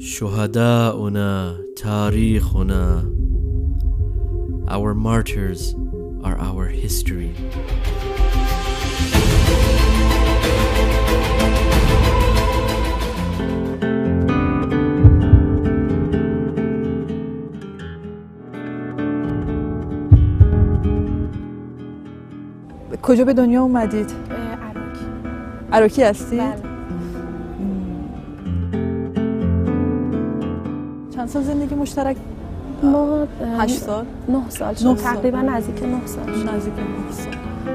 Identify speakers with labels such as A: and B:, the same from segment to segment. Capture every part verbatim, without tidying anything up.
A: شهداؤنا تاریخنا. Our martyrs are our history.
B: کجا به دنیا اومدید؟
C: عراکی.
B: عراکی هستید؟
C: بله.
B: چند سال زندگی مشترک؟
C: ما
B: هشت سال؟
C: نه سال شد. تقریبا نزدیک نه سال شد.
B: نزدیک نه سال.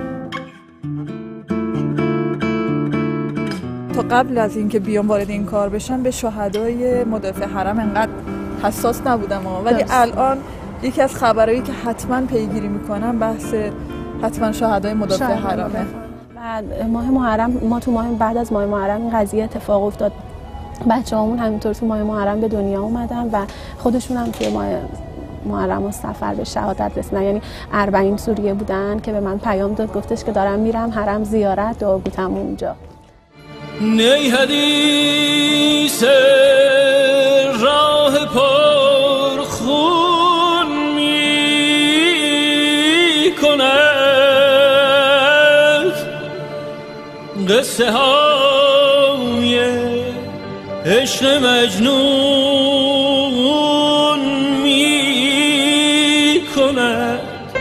B: تا قبل از اینکه بیام وارد این کار بشم به شهدای مدافع حرم انقدر حساس نبودم ها. ولی الان یکی از خبرهایی که حتما پیگیری میکنم بحث حتما شهدای مدافع حرمه.
C: بعد ماه محرم ما تو ماه بعد از ماه محرم این قضیه اتفاق افتاد. بچه‌هامون همینطور تو ماه محرم به دنیا اومدن و خودشون هم توی ماه محرم و سفر به شهادت رسیدن. یعنی اربعین سوریه بودن که به من پیام داد گفتش که دارم میرم حرم زیارت، دعا گوتم اونجا.
D: نی حدیث راه پر خون می کند قصه های عشق مجنون می کند.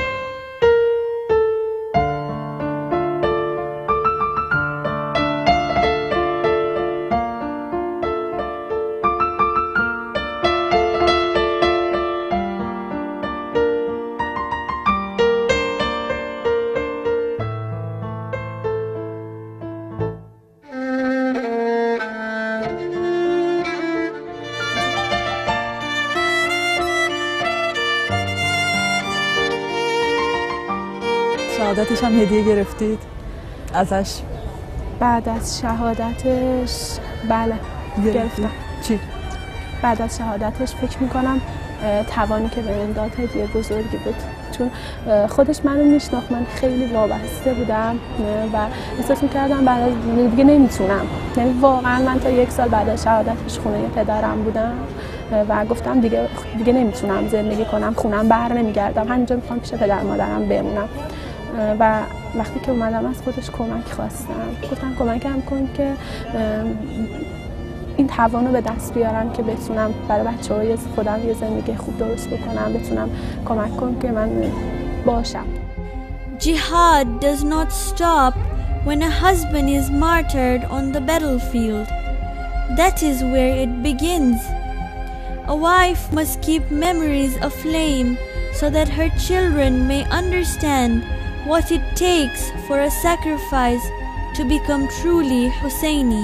B: شهادتش هم هدیه گرفتید ازش؟
C: بعد از شهادتش بله گرفتم.
B: چی؟
C: بعد از شهادتش فکر میکنم توانی که به من داد هدیه بزرگی بود، چون خودش منو میشناخت، من خیلی وابسته بودم و احساس میکردم بعد از دیگه نمیتونم. یعنی واقعا من تا یک سال بعد از شهادتش خونه پدرم بودم و گفتم دیگه دیگه نمیتونم زندگی کنم، خونم بر نمیگردم، همینجا میخوام پیش پدر مادرم بمونم. و وقتی که اومدم از خودش کمک خواستم، گفتم کمکم کن که این توانو به دست بیارم که بتونم برای بچه‌های خودم یه زندگی خوب درست بکنم، بتونم کمک کنم که من باشم.
E: Jihad does not stop when a husband is martyred on the battlefield. That is where it begins. A wife must keep memories aflame so that her children may understand what it takes for a sacrifice to become truly Husseini.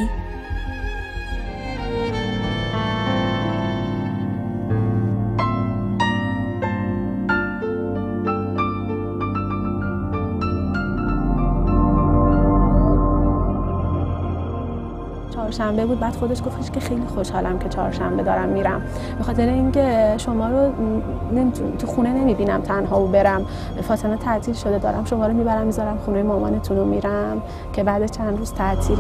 C: چهارشنبه بود، بعد خودش گفتش که خیلی خوشحالم که چهارشنبه دارم میرم، به خاطر اینکه شما رو نمیتونم تو خونه نمیبینم تنها و برم، فاطمه تعطیل شده، دارم شما رو میبرم میذارم خونه مامانتون رو میرم که بعد چند روز تعطیله.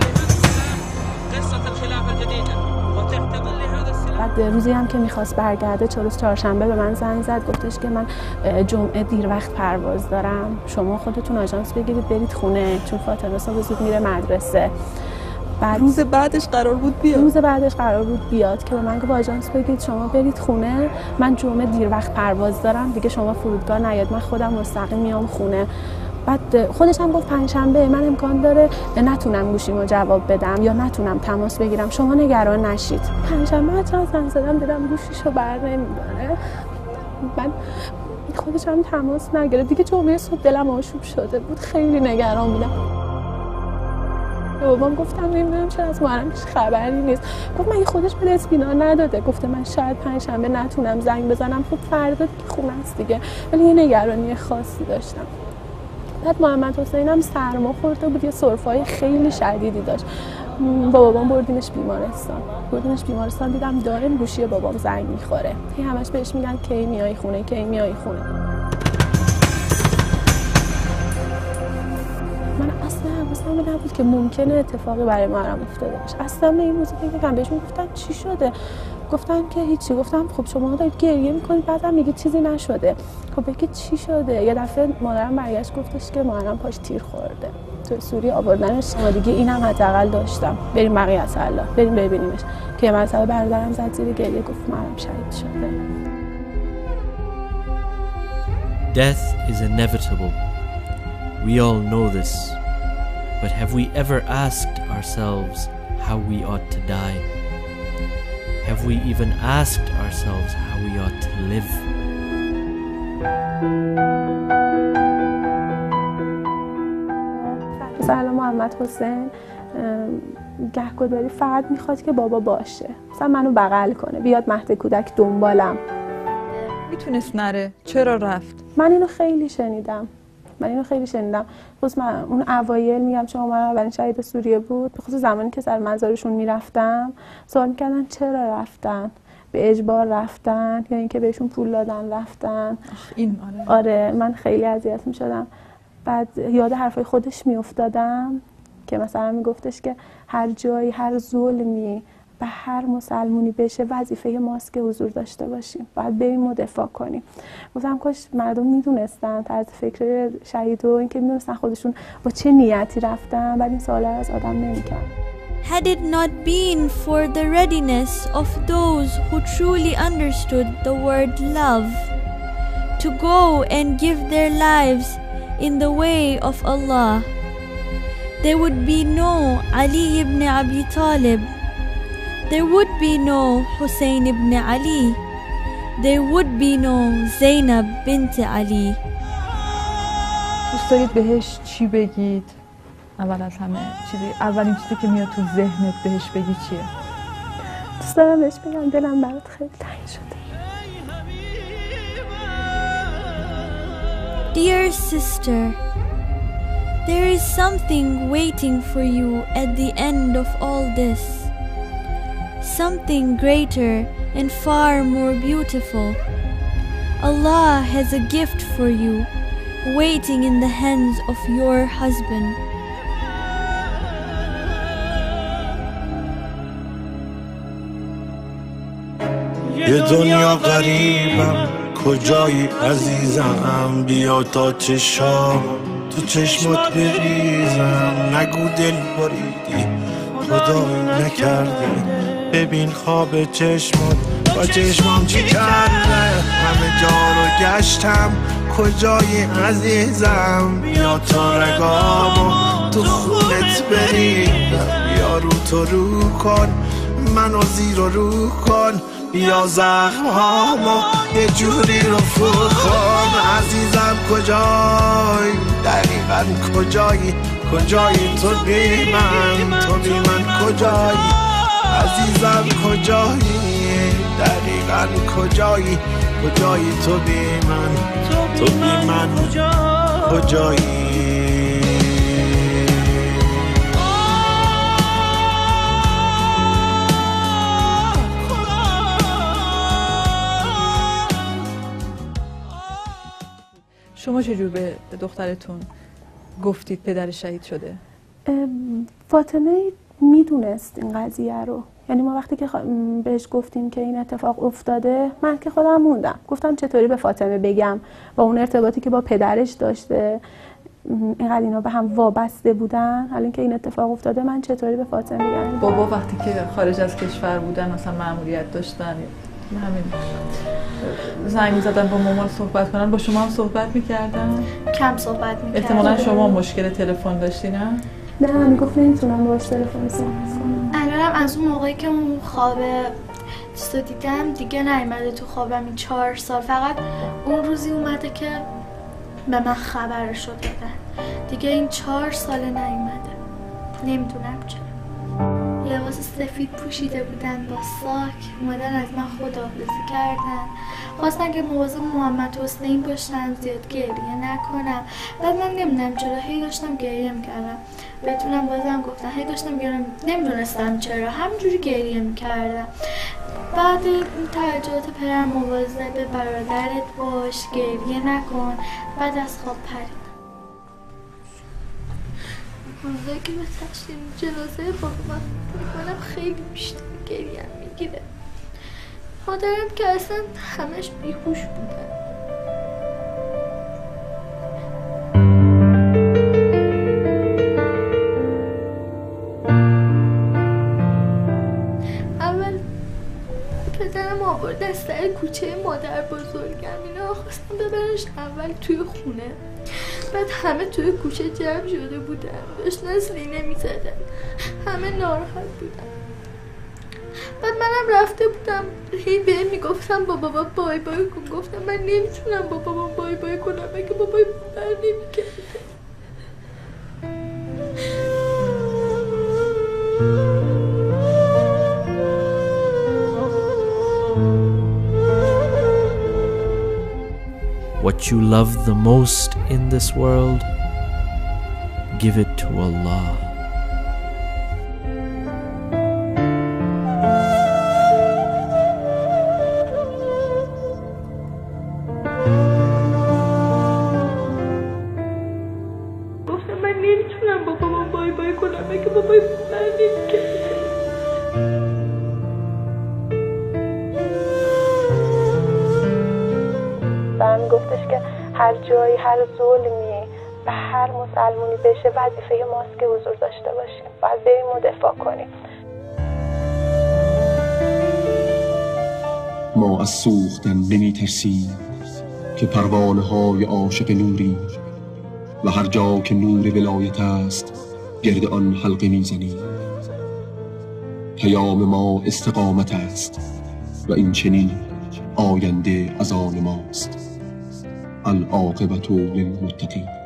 C: بعد روزی هم که میخواست برگرده چه روز چهارشنبه به من زنگ زد، گفتش که من جمعه دیر وقت پرواز دارم، شما خودتون آژانس بگیرید برید خونه، چون فاطمه صبح زود میره مدرسه.
B: بعد روز بعدش قرار بود بیاد
C: روز بعدش قرار بود بیاد که به من گفت آژانس بگید شما برید خونه، من جمعه دیر وقت پرواز دارم، دیگه شما فرودگاه نیاد، من خودم مستقیم میام خونه. بعد خودش هم گفت پنجشنبه من امکان داره نتونم گوشیمو جواب بدم یا نتونم تماس بگیرم، شما نگران نشید. پنجشنبه چند زنگ زدم دیدم گوشیشو بر نمیداره، بعد خودش هم تماس نگرفت. دیگه جمعه صبح دلم آشوب شده بود، خیلی نگران بودم. به بابام گفتم نمیدونم چرا از محرم هیچ خبری نیست. گفت من خودش به اطمینان نداده، گفته من شاید پنجشنبه نتونم زنگ بزنم، خب فردا خونه است دیگه، ولی یه نگرانی خاصی داشتم. بعد محمد حسین هم سرما خورده بود، یه سرفه‌های خیلی شدیدی داشت. با بابام بردیمش بیمارستان. بردیمش بیمارستان دیدم دائم گوشی بابام زنگ میخوره. هی همش بهش میگن کی میای خونه، کی میای خونه. من اصلا حواسم نبود که ممکنه اتفاقی برای محرم افتاده باشه. اصلا به این موضوع فکر نکردم. بهشون گفتم چی شده؟ گفتم که هیچی. گفتم خب شما دارید گریه میکنید بعدم میگید چیزی نشده. خب بگید چی شده؟ یه دفعه مادرم برگشت گفتش که مادرم پاش تیر خورده تو سوریه آوردنش. ما دیگه اینم حداقل داشتم بریم بقیه الله بریم ببینیمش که مثلا برادرم زد زیر گریه گفت مادرم شهید شده.
A: Death is inevitable. We all know this. But have we ever asked ourselves how we ought to die? Have we even asked ourselves how we ought to live?
C: مثلا محمد حسین گهگداری فقط میخواد که بابا باشه، مثلا منو بغل کنه، بیاد مهد کودک دنبالم.
B: میتونست نره، چرا رفت؟
C: من اینو خیلی شنیدم من اینو خیلی شنیدم خصوص من اون اوایل میگم چون من اولین شهید سوریه بود، به خصوص زمانی که سر مزارشون میرفتم سوال میکردن چرا رفتن، به اجبار رفتن یا اینکه بهشون پول دادن رفتن.
B: این آره.
C: آره من خیلی اذیت میشدم. بعد یاد حرفای خودش میافتادم که مثلا میگفتش که هر جایی هر ظلمی به هر مسلمونی بشه وظیفه ماست که حضور داشته باشیم، باید بریم و دفاع کنیم. گفتم کاش مردم میدونستن طرز فکر شهید و اینکه میدونستن خودشون با چه نیتی رفتن، بعد این سوالا از آدم نمیکرد.
E: Had it not been for the readiness of those who truly understood the word love to go and give their lives in the way of Allah, there would be no Ali ibn Abi Talib, there would be no Hussein ibn Ali, there would be no Zainab bint Ali.
B: دوست دارید بهش چی بگید؟ اول از همه چیزی اولین چیزی که میاد تو ذهنت بهش بگی چیه؟
C: دوست دارم بهش بگم دلم برات خیلی تنگ شده.
E: Dear sister, there is something waiting for you at the end of all this. Something greater and far more beautiful. Allah has a gift for you, waiting in the hands of your husband.
F: یه دنیا غریبم کجایی عزیزم، بیا تا چشام تو چشمات بریزم، نگو دل بریدی خدایی نکرده، ببین خواب چشمات با چشمام چی کرده، همه جا رو گشتم کجایی عزیزم، بیا تا رگامو تو خونت بریدم، بیا رو تو رو کن منو زیر و رو کن، بیا زخم هامو یه جوری رو فور کن، عزیزم کجایی دقیقا کجایی، کجایی تو بی من، تو بی من کجایی، عزیزم کجایی دقیقا کجایی، کجایی تو بی من، تو بی من کجایی.
B: شما چجور به دخترتون گفتید پدر شهید شده؟
C: فاطمه میدونست این قضیه رو، یعنی ما وقتی که بهش گفتیم که این اتفاق افتاده من که خودم موندم، گفتم چطوری به فاطمه بگم با اون ارتباطی که با پدرش داشته اینقدر اینا به هم وابسته بودن، حالا اینکه این اتفاق افتاده من چطوری به فاطمه بگم.
B: بابا وقتی که خارج از کشور بودن مثلا مأموریت داشتن همین زنگ می‌زدن با مامان صحبت کنن، با شما هم صحبت می‌کردن؟
G: کم صحبت می‌کردن.
B: احتمالاً شما مشکل تلفن داشتی نه؟
C: نه میگفت نمیتونم باهاش تلفن صحبت کنم.
G: الانم از اون موقعی که اون خواب چیزو دیدم دیگه نیومده تو خوابم این چهار سال، فقط اون روزی اومده که به من خبرشو دادن، دیگه این چهار سال نیومده، نمیدونم چرا. لباس سفید پوشیده بودن با ساک، اومدن از من خداحافظی کردن، خواستن که مواظب محمد حسین باشن، زیاد گریه نکنم. بعد من نمیدونم چرا هی داشتم گریه میکردم، بتونم بازم گفتن هی داشتم گریه، نمیدونستم چرا همینجوری گریه میکردم. بعد این توجهات پدرم مواظب به برادرت باش، گریه نکن. بعد از خواب پرید. روزایی که به تشکیل جنازه بابا من میکنم خیلی بیشتر گریم میگیره. مادرم که اصلا همش بیهوش بودن. اول پدرم آورد از سر کوچه مادر بزرگم، اینا خواستم ببرنش اول توی خونه. بعد همه توی کوچه جمع شده بودن، داشتن سینه می‌زدن، همه ناراحت بودن. بعد منم رفته بودم، هی بهم میگفتم با بابا بای بای کن. گفتم من نمیتونم با بابا بای بای کنم، اگه بابا بر نمیگرده.
A: What you love the most in this world, give it to Allah.
G: گفتم من نمیتونم با بابا بای بای کنم، اگه بابا بر نمیگرده.
C: من گفتش که هر جایی هر ظلمی به هر مسلمونی بشه وظیفه ماست که حضور داشته باشیم، باید بریم و دفاع کنیم.
H: ما از سوختن نمی ترسیم که پروانه های عاشق نوری و هر جا که نور ولایت است گرد آن حلقه می زنیم. پیام ما استقامت است و این چنین آینده از آن ماست. العاقبة للمتقین.